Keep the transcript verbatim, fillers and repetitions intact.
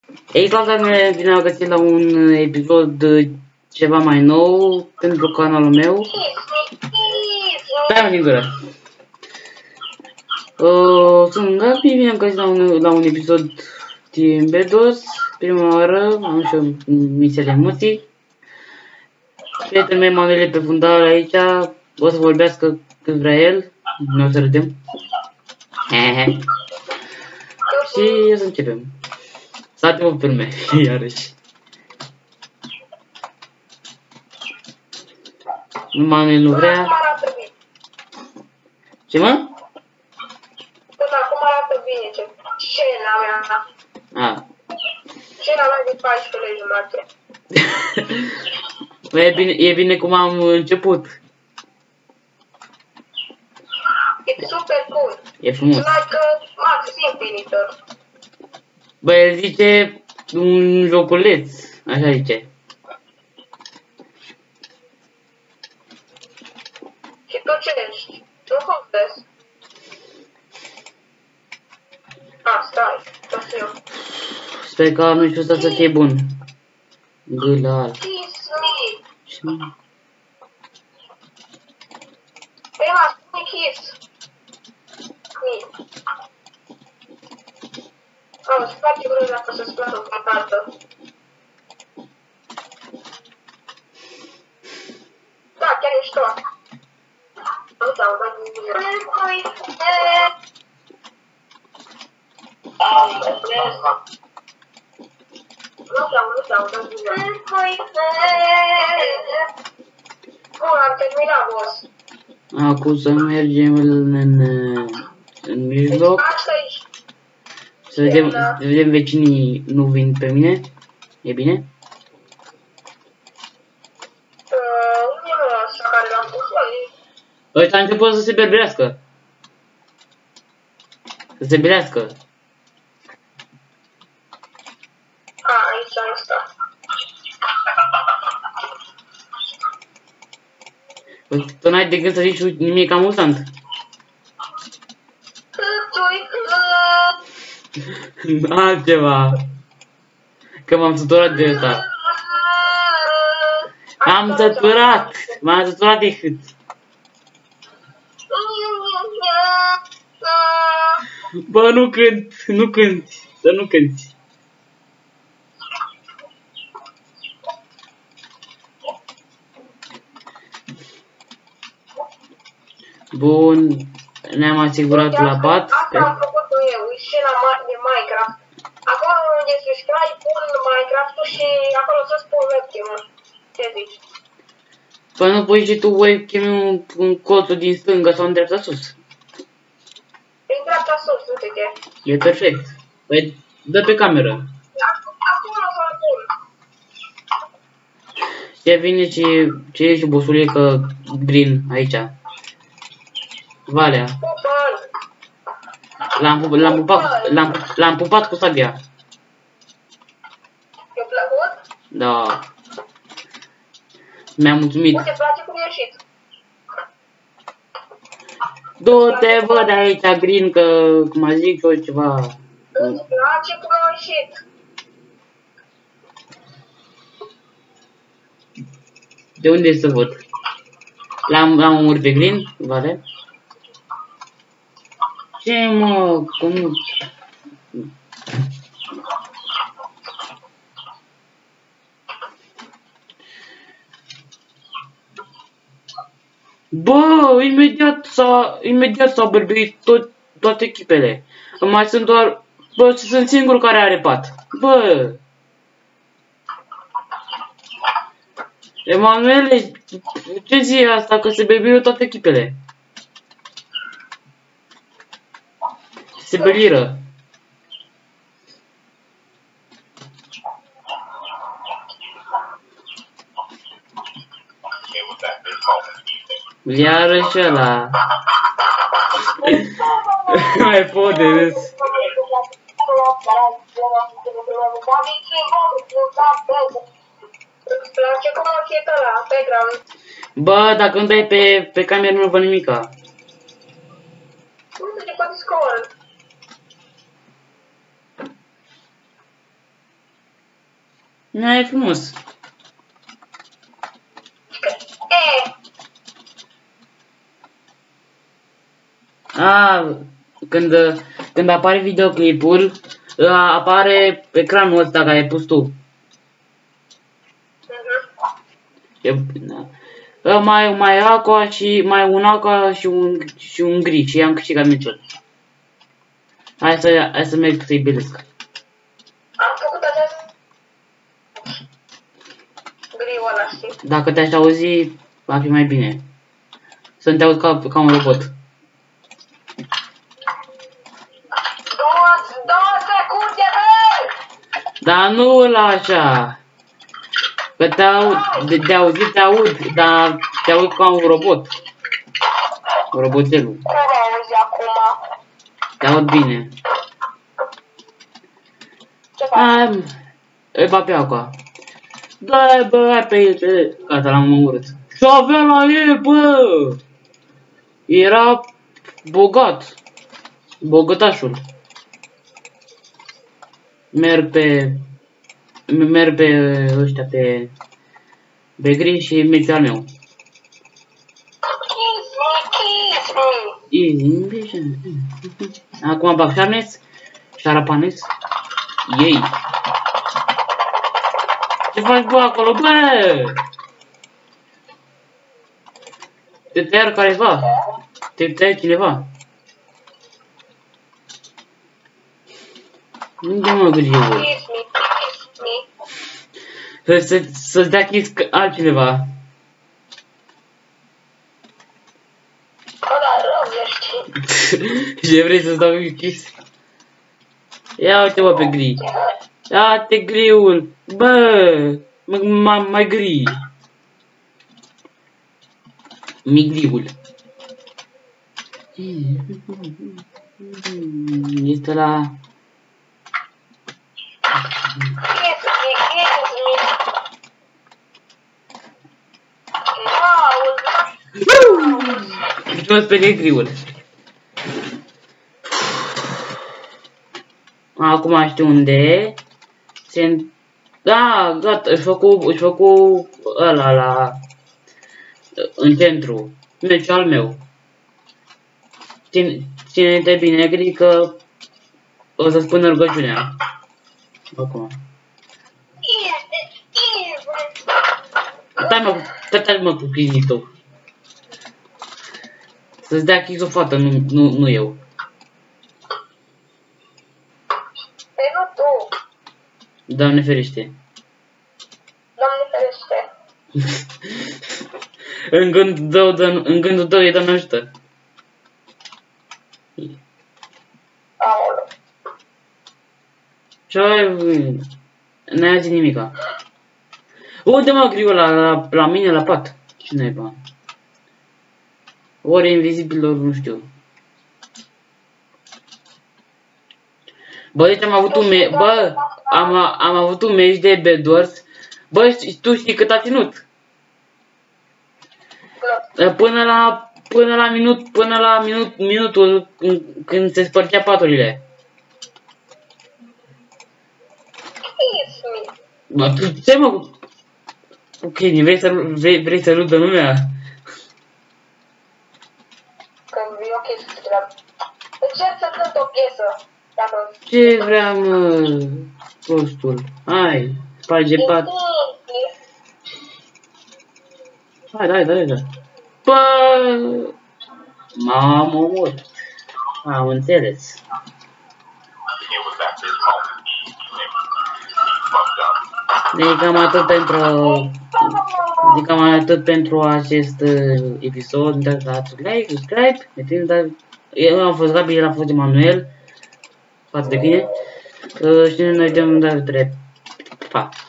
Ei, salutare, bine am găsit la un episod ceva mai nou pentru canalul meu. Stai-mă din gură. Uh, sunt Gabi, bine am găsit la un, la un episod din Bedos. Prima oară am și eu niște emoții. Prietenul meu Manuel pe fundal aici, o să vorbească cât vrea el. Noi o să râdem. Hehe. Și o să începem. State-mă pe lume, iarăși. Manuel nu vrea. Acum arată bine. Ce mă? Până acum arată bine ce scena mea. A. Scena mea de paisprezece jumate. E bine, e bine cum am început. E super cool. E frumos. Like Max Infinitor. Bă, el zice un joculeț, așa zice. Și tu ce ești? Nu hostess. Ah, stai. Să fiu. Sper că anul ăsta să fie bun. Gâlal. Kiss me. Ce? Ema, spune kiss. Me. Am să faci vreo dacă să-ți placă cum arată. Da, chiar ești tu. Nu te-au dat nimic. Nu te-au, nu te-au dat nimic. Bun, am terminat, boss. Acum să mergem în, în, în mijloc. Asta ești. Să vedem, să vedem vecinii nu vin pe mine. E bine? Nu e ăsta care l-am pus la Ăsta a început să se berberească. Să se berească. A, aici am ăsta. Tu n-ai de gând să zici nimic amuzant. Altceva. Că m-am săturat de ăsta. M-am săturat. M-am săturat de hât. Bă, nu cânt. Nu cânti. Să nu cânti. Bun. Ne-am asigurat la pat. Asta am făcut eu. E scena de Minecraft. Acolo unde subscribe pun Minecraft-ul și acolo să spun webcam-ul. Ce zici? Păi nu pui și tu webcam-ul în colțul din stânga sau în dreapta sus. În dreapta sus, uite-te. E perfect. Păi dă pe cameră. Acolo să-l pun. Ce vine ce, ce e și bosulică green aici. Valea. Pupă-l. L-am pupat, l-am pupat, l-am, l-am pupat cu sabia. Te-a plăcut? Da. Mi-a mulțumit. Uite, place cum e ieșit. Du-te, bă, de aici, green, că, cum a zic eu, ceva... Îți place cum a ieșit. De unde să văd? L-am l-am omorât pe green, vale? Ce, mă, cum... Bă, imediat s-a, imediat s-au bărbuit tot, toate echipele. Mai sunt doar, bă, sunt singurul care are pat. Bă. Emanuele, ce zi e asta, că se bărbuiră toate echipele? Se beliră. Iarăși ăla. Mai pot de râs. Îți place cum a ieșit ăla, background. Bă, dacă îmi dai pe, pe cameră nu văd nimica. Nu te poate scoară. Nu, e frumos. E, A, când, când apare videoclipul, apare ecranul ăsta care ai pus tu. E, mai, mai aqua și mai un aqua și un, și un gri și am câștigat meciul. Hai să, hai să merg să-i belesc. am făcut acest griul ăla, știi? Dacă te-aș auzi, va fi mai bine. Să te aud ca, ca un robot. Două, două secunde, băi! Dar nu la așa. Că te aud, de, de auzit te aud, dar te aud ca un robot. Robotelul. Cum auzi acum? Te aud bine. Ce faci? Am, e va pe aqua. Da, bă, hai pe el. Gata, l-am omorât. Și avea la el, bă! Era bogat. Bogătașul. Merg pe... Merg pe ăștia pe... Pe gri și meciul al meu. Kiss me, kiss me. Easy. Acum bag șarnes. Șarapanes. Ei. Ce faci, bă, acolo, bă? Te tăiar careva. Te tăia cineva. Unde mă grijă, bă? Kiss me, kiss me. Să, să-ți dea kiss altcineva. Bă, dar rău ești. Ce vrei să-ți dau kiss? Ia uite, bă, pe gri. Ia-te griul. Bă, mai gri. Migriul. Este la... Kiss me, kiss me. Wow! Ce mă sperie griul. Acum știu unde e. Se... Da, gata, își făcu, își făcu ăla la... În centru. Meciul al meu. Ține-te bine, gri, că o să spun rugăciunea. Acum. Stai mă, stai mă cu kiss tău. Să-ți dea kiss o fată, nu, nu, nu eu. Păi nu tu. Doamne ferește. Doamne ferește. În gândul tău, dă- în gândul tău e Doamne ajută. Aoleu. Ce ai... N-ai auzit nimica. Unde mă griul la, la, la mine la pat? Ce naiba? Ori invizibilor, nu știu. Bă, deci am avut un me... Bă, am, am avut un meci de Bedwars. Bă, știi- tu știi cât a ținut? Până la... Până la minut... Până la minut... Minutul când, când se spărgea paturile. Kiss me. Bă, tu ce mă... Ok, vrei să, vrei, vrei să rudă lumea? Când e ok să te dăm. Încerc să cânt o piesă. Dacă... Ce vrea, mă, prostul? Hai, sparge pat. Hai, dai, dai, dai. Bă, m-am omorât. Am înțeles. Deci cam atât pentru... Deci cam atât pentru acest uh, episod. Dați like, subscribe. Metin, eu am fost Gabi, el a fost Emanuel. Față de bine. Uh, și noi ne vedem data viitoare. Pa!